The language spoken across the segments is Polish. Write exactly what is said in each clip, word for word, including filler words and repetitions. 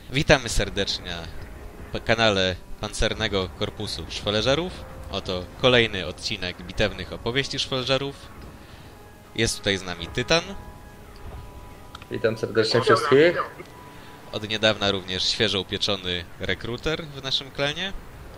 Witamy serdecznie na kanale Pancernego Korpusu Szwoleżerów. Oto kolejny odcinek bitewnych opowieści Szwoleżerów. Jest tutaj z nami Tytan. Witam serdecznie wszystkich. Od niedawna również świeżo upieczony rekruter w naszym klanie.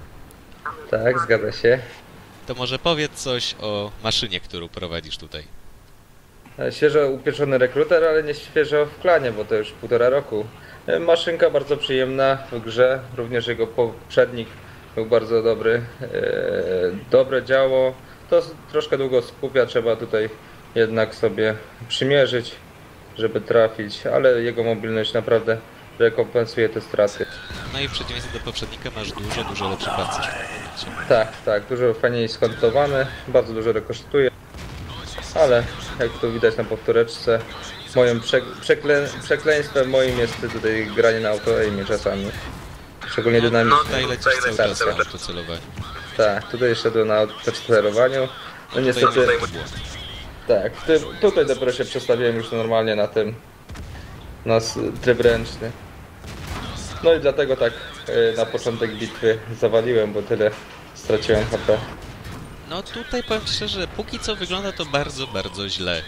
Tak, zgadza się. To może powiedz coś o maszynie, którą prowadzisz tutaj. Świeżo upieczony rekruter, ale nie świeżo w klanie, bo to już półtora roku. Maszynka bardzo przyjemna w grze, również jego poprzednik był bardzo dobry. Dobre działo, to troszkę długo skupia, trzeba tutaj jednak sobie przymierzyć, żeby trafić, ale jego mobilność naprawdę rekompensuje te straty. No i w przeciwieństwie do poprzednika masz dużo, dużo lepszy pancerz. Tak, tak, dużo fajniej skontowany, bardzo dużo rekosztuje, ale jak tu widać na powtóreczce, moim prze, przekle, przekleństwem moim jest tutaj granie na auto-aimie czasami. Szczególnie No, dynamicznie. tutaj lecisz cały czas na autocelowaniu. Tak, tutaj szedłem na autocelowaniu. No niestety, tak, w tym, tutaj dopiero się przestawiłem już normalnie na tym, na s- tryb ręczny. No i dlatego tak y, na początek bitwy zawaliłem, bo tyle straciłem H P. No tutaj powiem szczerze, póki co wygląda to bardzo, bardzo źle.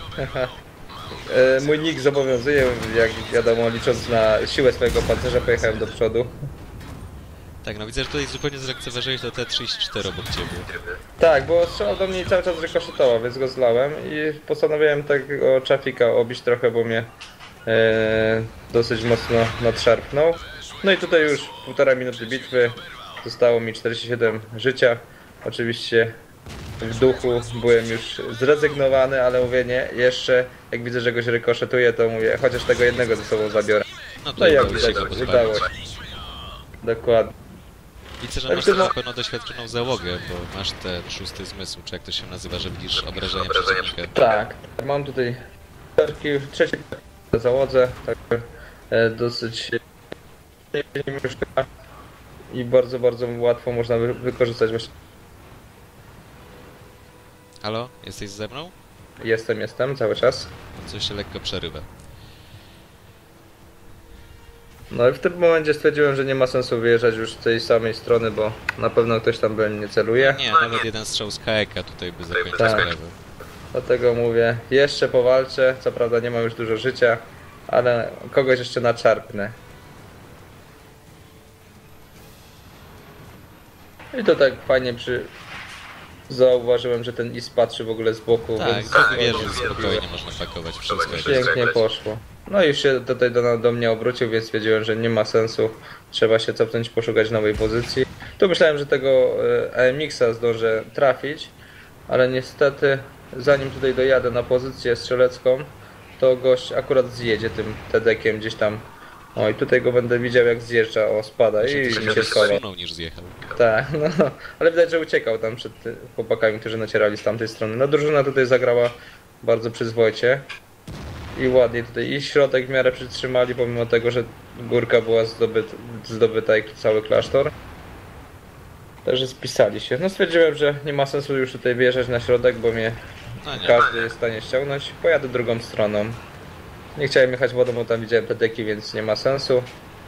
E, Mój nick zobowiązuje, jak wiadomo, licząc na siłę swojego pancerza, pojechałem do przodu. Tak, no widzę, że tutaj zupełnie zlekceważyłeś to T trzydzieści cztery obok ciebie. Tak, bo strzelał do mnie i cały czas rykoszetował, więc go zlałem i postanowiłem tego trafika obić trochę, bo mnie e, dosyć mocno nadszarpnął. No i tutaj już półtora minuty bitwy, zostało mi czterdzieści siedem życia. Oczywiście w duchu byłem już zrezygnowany, ale mówię nie, jeszcze jak widzę, że goś rykoszetuje, to mówię, chociaż tego jednego ze sobą zabiorę. No No to i jak udało się widać, go udało pozbawić. się. Dokładnie. Widzę, że Ale masz ty też ma- na pewno doświadczoną załogę, bo masz ten szósty zmysł, czy jak to się nazywa, że widzisz obrażenia przeciwnika. Tak, mam tutaj trzeci w załodze, także e, dosyć i bardzo, bardzo łatwo można wy wykorzystać właśnie. Halo? Jesteś ze mną? Jestem, jestem cały czas. Coś się lekko przerywa. No i w tym momencie stwierdziłem, że nie ma sensu wyjeżdżać już z tej samej strony, bo na pewno ktoś tam we mnie celuje. Nie, nawet jeden strzał z K E K tutaj by zakończył Tak. sprawę. Dlatego mówię, jeszcze powalczę, co prawda nie mam już dużo życia, ale kogoś jeszcze naczarpnę. I to tak fajnie przy... Zauważyłem, że ten Is patrzy w ogóle z boku, Tak, więc to wieży spokojnie można pakować wszystko. pięknie poszło. No i już się tutaj do, do mnie obrócił, więc stwierdziłem, że nie ma sensu. Trzeba się cofnąć, poszukać nowej pozycji. Tu myślałem, że tego e, A M X-a zdążę trafić, ale niestety zanim tutaj dojadę na pozycję strzelecką, to gość akurat zjedzie tym tedekiem gdzieś tam. O i tutaj go będę widział, jak zjeżdża, o spada i mi się schował. Zsunął niż zjechał. Tak, no, ale widać, że uciekał tam przed ty- chłopakami, którzy nacierali z tamtej strony. No drużyna tutaj zagrała bardzo przyzwoicie i ładnie tutaj i środek w miarę przytrzymali, pomimo tego, że górka była zdobyt, zdobyta jak cały klasztor. Także spisali się. No stwierdziłem, że nie ma sensu już tutaj wyjeżdżać na środek, bo mnie No nie. każdy jest w stanie ściągnąć. Pojadę drugą stroną. Nie chciałem jechać wodą, bo tam widziałem te deki, więc nie ma sensu.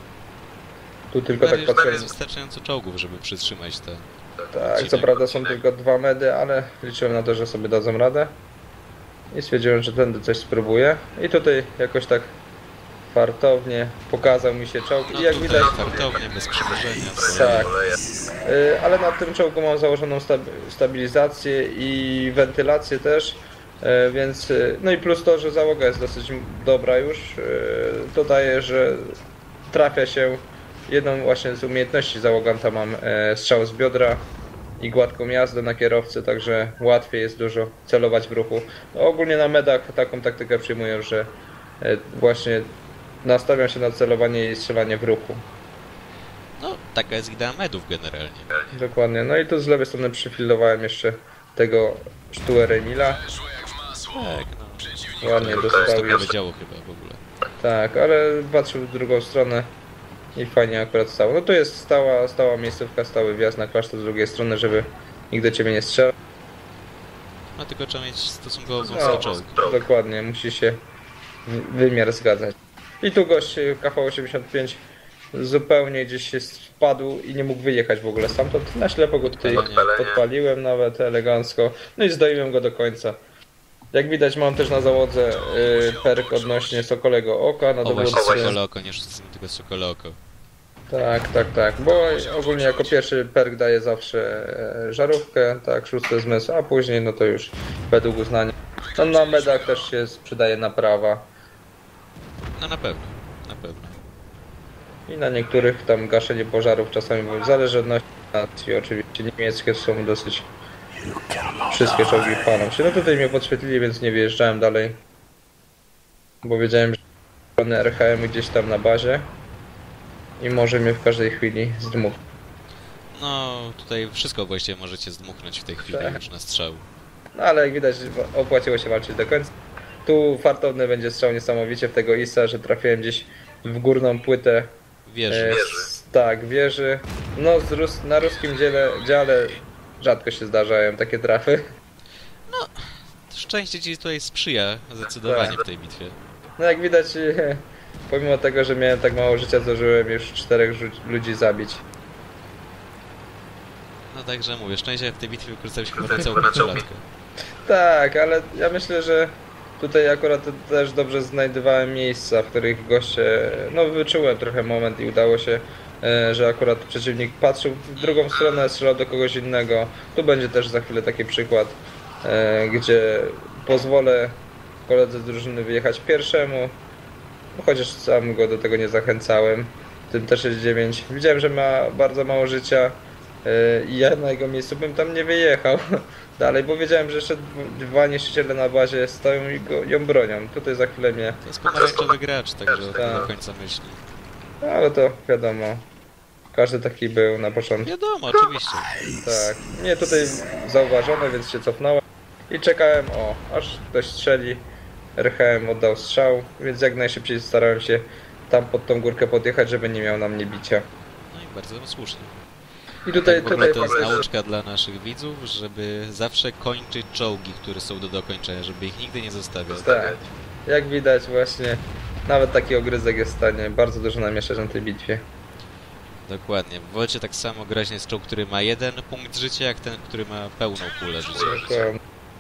Tu tylko tak Bardziej, że tam patrzyłem. jest wystarczająco czołgów, żeby przytrzymać te... Tak, co prawda są tylko dwa medy, ale liczyłem na to, że sobie dadzą radę. I stwierdziłem, że tędy coś spróbuję. I tutaj jakoś tak fartownie pokazał mi się czołg. No I jak tutaj widać, fartownie, bez przybliżenia. tak. Y, ale na tym czołgu mam założoną stab stabilizację i wentylację też. Y, więc, y, no i plus to, że załoga jest dosyć dobra już. Y, dodaje, że trafia się jedną właśnie z umiejętności załoganta mam e, strzał z biodra i gładką jazdę na kierowcy, także łatwiej jest dużo celować w ruchu. No, ogólnie na medach taką taktykę przyjmuję, że e, właśnie nastawiam się na celowanie i strzelanie w ruchu. No, taka jest idea medów generalnie. Dokładnie. No i tu z lewej strony przyfilowałem jeszcze tego Stuerenila. Tak, no. Ładnie To dostał by już. działo chyba w ogóle. Tak, ale patrzył w drugą stronę i fajnie akurat stało. No to jest stała, stała miejscówka, stały wjazd na klasztor z drugiej strony, żeby nikt do ciebie nie strzelał. No tylko trzeba mieć stosunkowo No, wąski czołg. dokładnie, musi się wymiar zgadzać. I tu gość K V osiemdziesiąt pięć zupełnie gdzieś się spadł i nie mógł wyjechać w ogóle stamtąd. Na ślepo go tutaj podpaliłem nawet elegancko, no i zdoiłem go do końca. Jak widać mam też na załodze y, perk odnośnie Sokolego Oka na O właśnie, dowódcy. Sokole Oko, nie rzucimy tylko Sokole Oko. Tak, tak, tak, bo ogólnie jako pierwszy perk daje zawsze e, żarówkę, tak, szósty zmysł, a później no to już według uznania. No na medach też się przydaje naprawa No na pewno, na pewno. i na niektórych tam gaszenie pożarów czasami, bo zależy od nacji, oczywiście niemieckie są dosyć, wszystkie czołgi palą się. No tutaj mnie podświetlili, więc nie wyjeżdżałem dalej, bo wiedziałem, że R H M gdzieś tam na bazie i może mnie w każdej chwili zdmuch. No tutaj wszystko właściwie możecie zdmuchnąć w tej chwili Tak. już na strzał. No ale jak widać opłaciło się walczyć do końca. Tu fartowny będzie strzał niesamowicie w tego Isa, że trafiłem gdzieś w górną płytę. Wierzy. E, s- tak, wieży. No z Rus na ruskim dziele, dziale rzadko się zdarzają takie trafy. Szczęście ci tutaj sprzyja zdecydowanie Tak. w tej bitwie. No jak widać, e, pomimo tego, że miałem tak mało życia, zdążyłem już czterech rzu- ludzi zabić. No także mówię, szczęście w tej bitwie wykorzystałeś chyba na całą pięciolatkę. Tak, ale ja myślę, że tutaj akurat też dobrze znajdowałem miejsca, w których goście, no wyczułem trochę moment i udało się, e, że akurat przeciwnik patrzył w drugą stronę, strzelał do kogoś innego. Tu będzie też za chwilę taki przykład, e, gdzie pozwolę koledze z drużyny wyjechać pierwszemu, no chociaż sam go do tego nie zachęcałem. Tym też jest dziewięć. Widziałem, że ma bardzo mało życia e, i ja na jego miejscu bym tam nie wyjechał dalej, bo wiedziałem, że jeszcze dw- dwa niszczyciele na bazie stoją i go, ją bronią. Tutaj za chwilę mnie, To jest pomarańczowy gracz, także Tak. nie do końca myśli. no, ale to wiadomo, każdy taki był na początku. Wiadomo, oczywiście. Tak, mnie tutaj zauważono, więc się cofnąłem i czekałem, o, aż ktoś strzeli. R H M oddał strzał, więc jak najszybciej starałem się tam pod tą górkę podjechać, żeby nie miał na mnie bicia. No i bardzo słusznie. I tutaj, Tak, w ogóle tutaj to jest faktycznie- nauczka dla naszych widzów, żeby zawsze kończyć czołgi, które są do dokończenia, żeby ich nigdy nie zostawiać. Tak, jak widać właśnie, nawet taki ogryzek jest w stanie bardzo dużo namieszać na tej bitwie. Dokładnie. W Wolcie tak samo groźny jest czołg, który ma jeden punkt życia, jak ten, który ma pełną kulę życia. Dokładnie.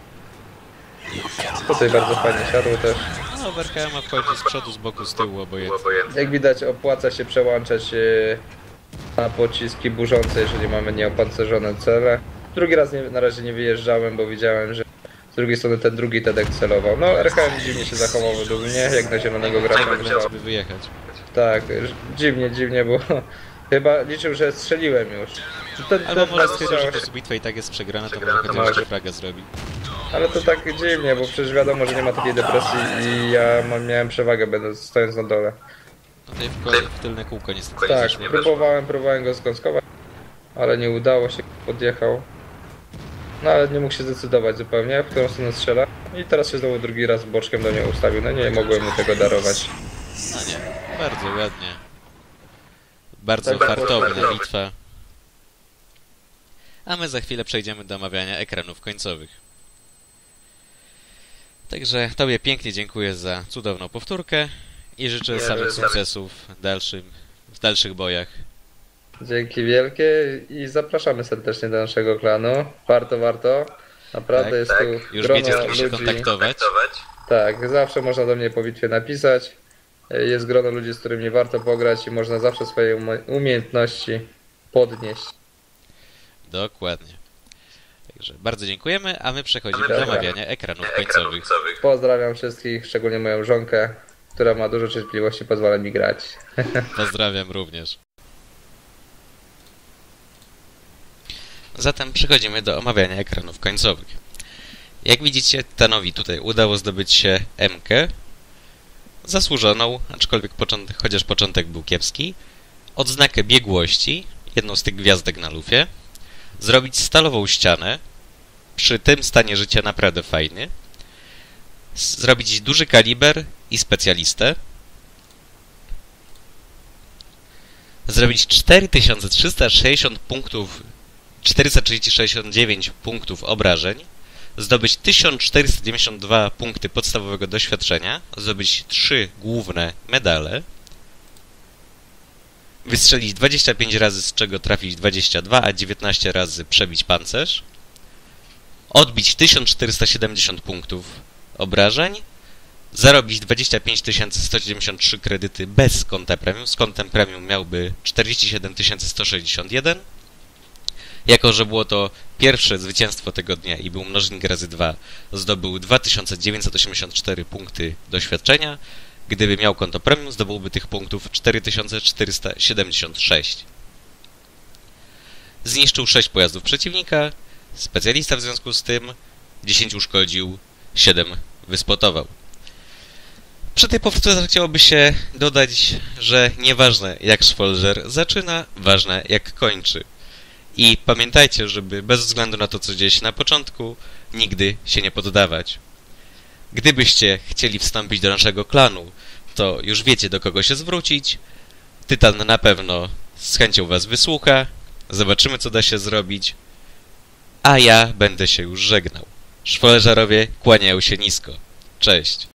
Tutaj bardzo fajnie siadło też. No, w R K M wchodzi z przodu, z boku, z tyłu, obojętnie. Jak widać opłaca się przełączać e, na pociski burzące, jeżeli mamy nieopancerzone cele. Drugi raz nie, na razie nie wyjeżdżałem, bo widziałem, że z drugiej strony ten drugi Tedek celował. No R H M dziwnie się zachował według mnie, jak na zielonego gracza. Tak, chciał sobie wyjechać. Tak, ż- dziwnie, dziwnie, bo chyba liczył, że strzeliłem już. Ten, Albo ten może strzał- stwierdzić, że po prostu bitwa i tak jest przegrana, to może chociaż Może. jeszcze flagę zrobi. Ale to tak dziwnie, bo przecież wiadomo, że nie ma takiej depresji i ja mam, miałem przewagę będąc stojąc na dole. No tutaj w, kole, w tylne kółko niestety Tak, zeszło. próbowałem, próbowałem go skąskować, ale nie udało się, podjechał. No ale nie mógł się zdecydować zupełnie, w którą stronę strzela. I teraz się znowu drugi raz boczkiem do mnie ustawił, no nie mogłem mu tego darować. No nie, bardzo ładnie. Bardzo Tak, fartowna bardzo. bitwa. A my za chwilę przejdziemy do omawiania ekranów końcowych. Także Tobie pięknie dziękuję za cudowną powtórkę i życzę samych sukcesów w, dalszym, w dalszych bojach. Dzięki wielkie i zapraszamy serdecznie do naszego klanu. Warto, warto. Naprawdę Tak, jest tak. tu Już grono wiecie, z kim się ludzi. kontaktować. Tak, zawsze można do mnie po bitwie napisać. Jest grono ludzi, z którymi warto pograć i można zawsze swoje umo- umiejętności podnieść. Dokładnie. Także bardzo dziękujemy, a my przechodzimy Dobra. do omawiania ekranów końcowych. Pozdrawiam wszystkich, szczególnie moją żonkę, która ma dużo cierpliwości, pozwala mi grać. Pozdrawiam również. Zatem przechodzimy do omawiania ekranów końcowych. Jak widzicie, Tanowi tutaj udało zdobyć się M-kę, zasłużoną, aczkolwiek początek, chociaż początek był kiepski, odznakę biegłości, jedną z tych gwiazdek na lufie, zrobić stalową ścianę, przy tym stanie życia naprawdę fajny, s- zrobić duży kaliber i specjalistę, zrobić cztery tysiące trzysta sześćdziesiąt punktów, czterysta sześćdziesiąt dziewięć punktów obrażeń, zdobyć tysiąc czterysta dziewięćdziesiąt dwa punkty podstawowego doświadczenia, zdobyć trzy główne medale, wystrzelić dwadzieścia pięć razy, z czego trafić dwadzieścia dwa, a dziewiętnaście razy przebić pancerz, odbić tysiąc czterysta siedemdziesiąt punktów obrażeń, zarobić dwadzieścia pięć tysięcy sto dziewięćdziesiąt trzy kredyty bez konta premium. Z kontem premium miałby czterdzieści siedem tysięcy sto sześćdziesiąt jeden. Jako że było to pierwsze zwycięstwo tego dnia i był mnożnik razy dwa, zdobył dwa tysiące dziewięćset osiemdziesiąt cztery punkty doświadczenia. Gdyby miał konto premium, zdobyłby tych punktów cztery tysiące czterysta siedemdziesiąt sześć. Zniszczył sześć pojazdów przeciwnika, specjalista w związku z tym, dziesięć uszkodził, siedem wyspotował. Przy tej powtórce chciałoby się dodać, że nieważne jak Szwolżer zaczyna, ważne jak kończy. I pamiętajcie, żeby bez względu na to, co dzieje się na początku, nigdy się nie poddawać. Gdybyście chcieli wstąpić do naszego klanu, to już wiecie, do kogo się zwrócić. Tytan na pewno z chęcią was wysłucha. Zobaczymy, co da się zrobić. A ja będę się już żegnał. Szwoleżerowie kłaniają się nisko. Cześć.